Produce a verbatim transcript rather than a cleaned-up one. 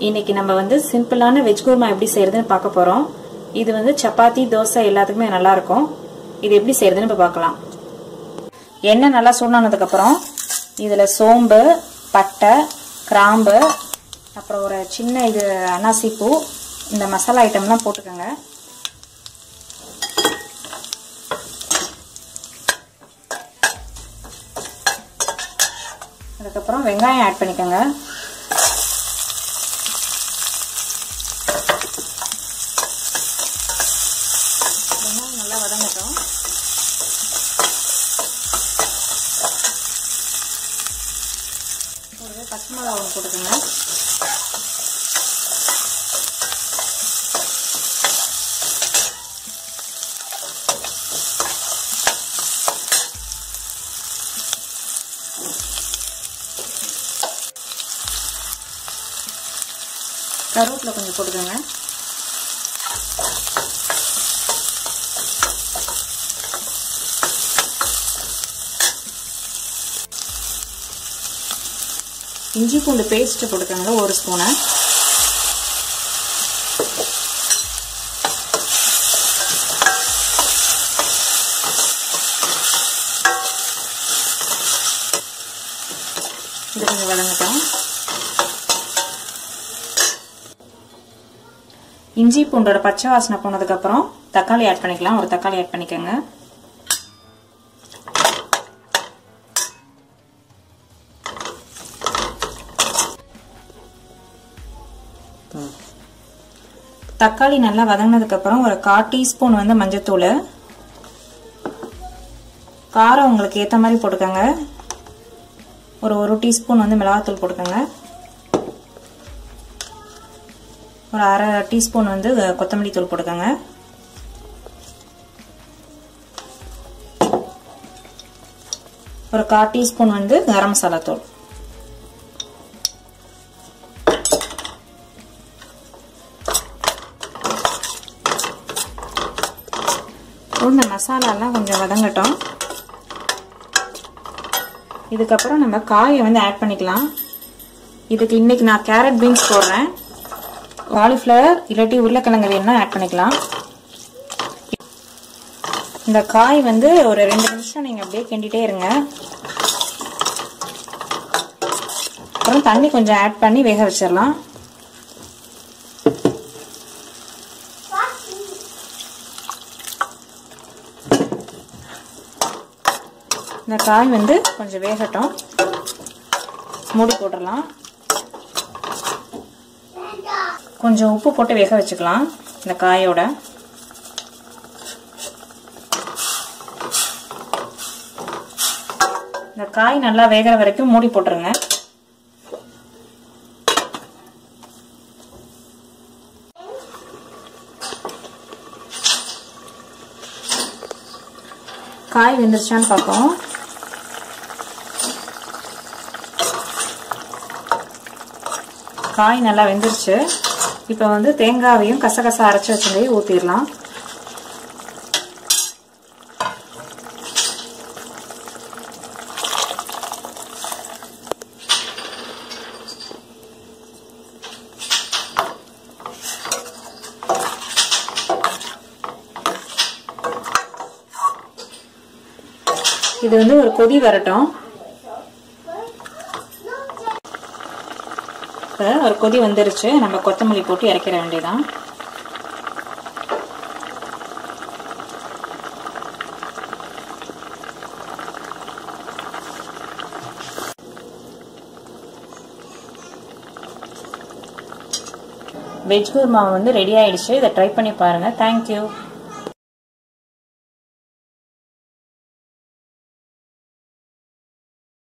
இன்னைக்கு நம்ம வந்து சிம்பிளான வெஜ் குருமா எப்படி செய்யறதுன்னு பார்க்க போறோம். இது வந்து சப்பாத்தி தோசை எல்லாத்துக்குமே நல்லா இருக்கும். இது எப்படி செய்யறதுன்னு இப்ப பார்க்கலாம். எண்ணெய் நல்லா சூடானதுக்கு அப்புறம் இதுல சோம்பு, பட்டை, கிராம்பு, அப்புறம் ஒரு சின்ன இது அன்னாசி பூ, இந்த மசாலா ஐட்டம்லாம் போட்டுக்கோங்க. அதுக்கப்புறம் வெங்காயம் ஆட் பண்ணிக்கோங்க. வெங்காயம் நல்லா வதங்கட்டும். ஒரு பச்சை மிளகாய் ஒன்று போட்டுக்கோங்க. கருவேப்பிலை கொஞ்சம் போட்டுக்கோங்க. இஞ்சி பூண்டு பேஸ்ட் போட்டுக்கோங்க ஒரு ஸ்பூனு. இது கொஞ்சம் வதங்கட்டும். இஞ்சி பூண்டோட பச்சை வாசனை போனதுக்கு அப்புறம் தக்காளி ஆட் பண்ணிக்கலாம். ஒரு தக்காளி ஆட் பண்ணிக்கோங்க. தக்காளி நல்லா வதங்கினதுக்கு அப்புறம் ஒரு கால் டீஸ்பூன் வந்து மஞ்சத்தூள், காரம் உங்களுக்கு ஏற்ற மாதிரி போட்டுக்கோங்க. ஒரு ஒரு டீஸ்பூன் வந்து மிளகாத்தூள் போட்டுக்கோங்க. ஒரு அரை டீஸ்பூன் வந்து கொத்தமல்லி தூள் போட்டுக்கோங்க. ஒரு கால் டீஸ்பூன் வந்து கரம் மசாலா தூள். இந்த மசாலாலாம் கொஞ்சம் வதங்கட்டும். இதுக்கப்புறம் நம்ம காயை வந்து ஆட் பண்ணிக்கலாம். இதுக்கு இன்னைக்கு நான் கேரட் பீன்ஸ் போடுறேன். காலிஃப்ளவர் இல்லாட்டி உருளைக்கிழங்கு வேணும்னா ஆட் பண்ணிக்கலாம். இந்த காய் வந்து ஒரு ரெண்டு நிமிஷம் நீங்க அப்படியே கிண்டிட்டே இருங்க. அப்புறம் தண்ணி கொஞ்சம் ஆட் பண்ணி வேக வச்சிடலாம். இந்த காய் வந்து கொஞ்சம் வேகட்டும். மூடி போட்டுடலாம். கொஞ்சம் உப்பு போட்டு வேக வச்சுக்கலாம் இந்த காயோட. இந்த காய் நல்லா வேகிற வரைக்கும் மூடி போட்டுருங்க. காய் வெந்துருச்சான்னு பார்ப்போம். காய் நல்லா வெந்துருச்சு. இப்போ வந்து தேங்காவையும் கசகசா அரைச்சி வச்சதையும் ஊற்றிடலாம். இது வந்து ஒரு கொதி வரட்டும். ஒரு கொதி வந்துருச்சு. நம்ம கொத்தமல்லி போட்டு இறக்கிற வேண்டியதான். வெஜ் குருமா வந்து ரெடி ஆயிடுச்சு. இதை ட்ரை பண்ணி பாருங்க. தேங்க்யூ.